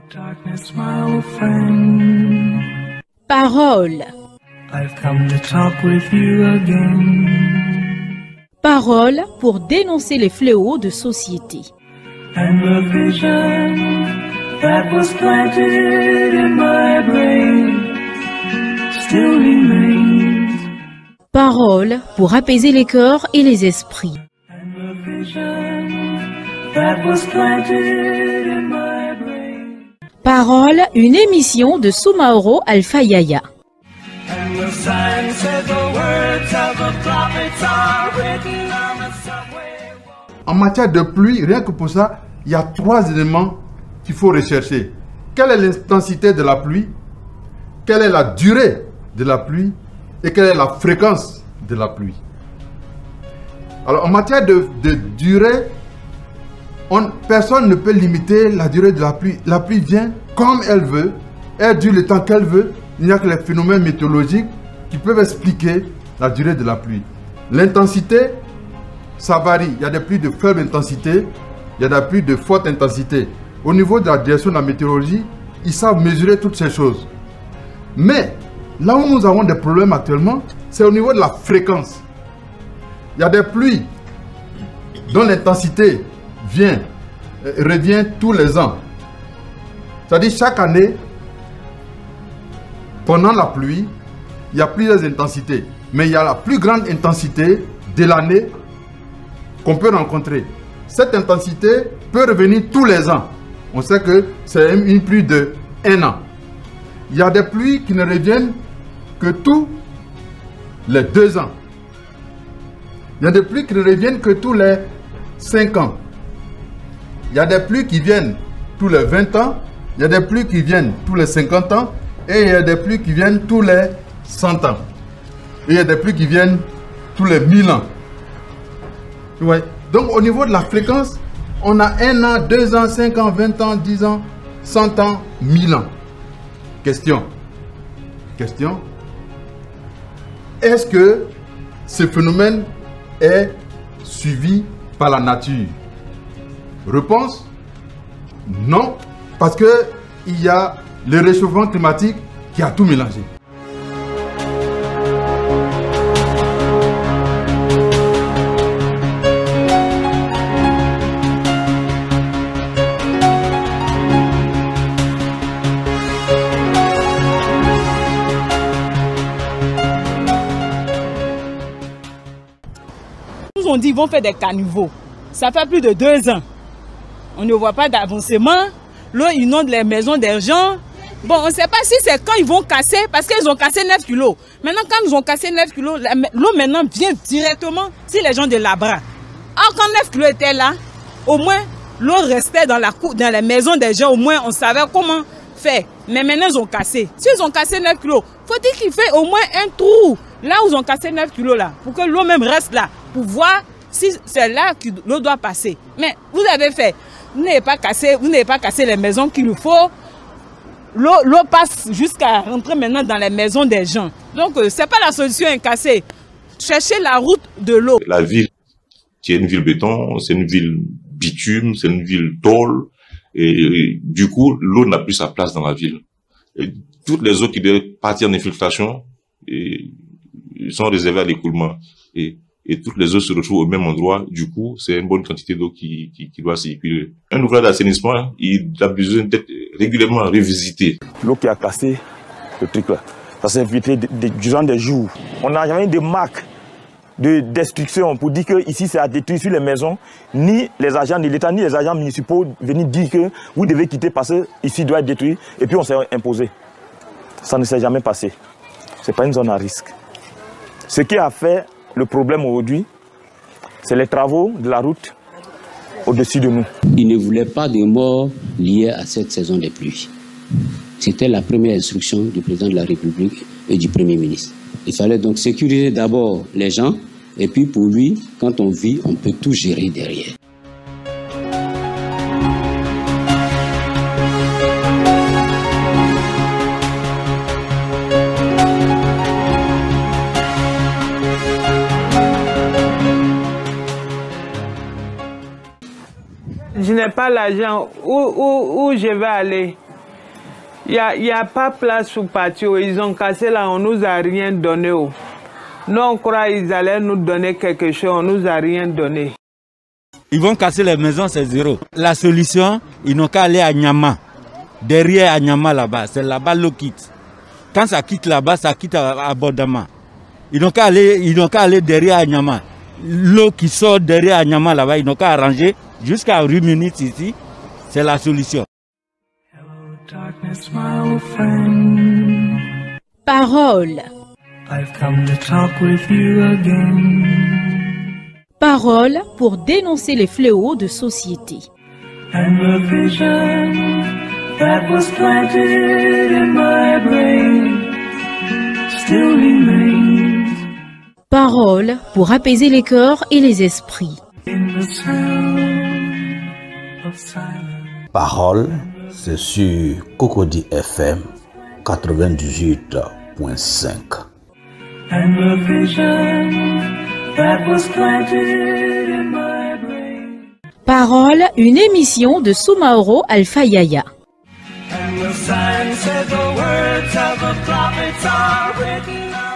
Darkness, my old friend. Parole. I've come to talk with you again. Parole pour dénoncer les fléaux de société. And the vision that was planted in my brain still remains. Parole pour apaiser les cœurs et les esprits. And the vision that was planted in my brain. Parole, une émission de Soumaoro Alpha Yaya. And the sign said the words of the prophets are written on the subway. En matière de pluie, rien que pour ça, il y a 3 éléments qu'il faut rechercher. Quelle est l'intensité de la pluie? Quelle est la durée de la pluie? Et quelle est la fréquence de la pluie? Alors, en matière de durée, personne ne peut limiter la durée de la pluie. La pluie vient comme elle veut, elle dure le temps qu'elle veut. Il n'y a que les phénomènes météorologiques qui peuvent expliquer la durée de la pluie. L'intensité, ça varie. Il y a des pluies de faible intensité, il y a des pluies de forte intensité. Au niveau de la direction de la météorologie, ils savent mesurer toutes ces choses. Mais là où nous avons des problèmes actuellement, c'est au niveau de la fréquence. Il y a des pluies dont l'intensité revient tous les ans. C'est-à-dire chaque année, pendant la pluie, il y a plusieurs intensités. Mais il y a la plus grande intensité de l'année qu'on peut rencontrer. Cette intensité peut revenir tous les ans. On sait que c'est une pluie de 1 an. Il y a des pluies qui ne reviennent que tous les 2 ans. Il y a des pluies qui ne reviennent que tous les 5 ans. Il y a des pluies qui viennent tous les 20 ans. Il y a des pluies qui viennent tous les 50 ans. Et il y a des pluies qui viennent tous les 100 ans. Et il y a des pluies qui viennent tous les 1000 ans. Ouais. Donc au niveau de la fréquence, on a 1 an, 2 ans, 5 ans, 20 ans, 10 ans, 100 ans, 1000 ans. Question. Est-ce que ce phénomène est suivi par la nature? Réponse: non, parce que il y a le réchauffement climatique qui a tout mélangé. Nous on dit qu'ils vont faire des caniveaux. Ça fait plus de 2 ans. On ne voit pas d'avancement. L'eau inonde les maisons des gens. Bon, on ne sait pas si c'est quand ils vont casser, parce qu'ils ont cassé 9 kilos. Maintenant, quand ils ont cassé 9 kilos, l'eau maintenant vient directement sur les gens de Labra. Alors, quand 9 kilos étaient là, au moins, l'eau restait dans les maisons des gens. Au moins, on savait comment faire. Mais maintenant, ils ont cassé. S'ils ont cassé 9 kilos, faut-il qu'ils fassent au moins un trou là où ils ont cassé 9 kilos là, pour que l'eau même reste là, pour voir si c'est là que l'eau doit passer. Mais vous avez fait, vous n'avez pas cassé les maisons qu'il nous faut. L'eau passe jusqu'à rentrer maintenant dans les maisons des gens. Donc, ce n'est pas la solution à casser. Cherchez la route de l'eau. La ville, qui est une ville béton, c'est une ville bitume, c'est une ville tôle. Et du coup, l'eau n'a plus sa place dans la ville. Et toutes les eaux qui devaient partir en infiltration sont réservées à l'écoulement. Et toutes les eaux se retrouvent au même endroit. Du coup, c'est une bonne quantité d'eau qui doit circuler. Un ouvrage d'assainissement, il a besoin d'être régulièrement revisité. L'eau qui a cassé le truc là, ça s'est infiltré durant des jours. On n'a jamais eu de marque de destruction pour dire que ici c'est à détruire sur les maisons, ni les agents de l'État, ni les agents municipaux venir dire que vous devez quitter parce que ici doit être détruit. Et puis on s'est imposé. Ça ne s'est jamais passé. C'est pas une zone à risque. Ce qui a fait le problème aujourd'hui, c'est les travaux de la route au-dessus de nous. Il ne voulait pas de morts liés à cette saison des pluies. C'était la première instruction du président de la République et du Premier ministre. Il fallait donc sécuriser d'abord les gens, et puis pour lui, quand on vit, on peut tout gérer derrière. Je n'ai pas l'argent. Où je vais aller? Il y a pas place sous patio. Ils ont cassé là, on nous a rien donné. Nous, on croit qu'ils allaient nous donner quelque chose, on nous a rien donné. Ils vont casser les maisons, c'est zéro. La solution, ils n'ont qu'à aller à Nyama. Derrière à Nyama là-bas, c'est là-bas l'eau quitte. Quand ça quitte là-bas, ça quitte à Bodama. Ils n'ont qu'à aller derrière à Nyama. L'eau qui sort derrière à Nyama là-bas, ils n'ont qu'à arranger jusqu'à rue Minute ici. C'est la solution. Darkness, my old friend. Parole. I've come to talk with you again. Parole pour dénoncer les fléaux de société. And the vision that was planted in my brain still remains. Parole pour apaiser les cœurs et les esprits. In the sound of silence. Parole, c'est sur Cocody FM 98.5. And the vision that was planted in my brain. Parole, une émission de Soumaoro Alpha Yaya. And the sign said the words of the prophets are written on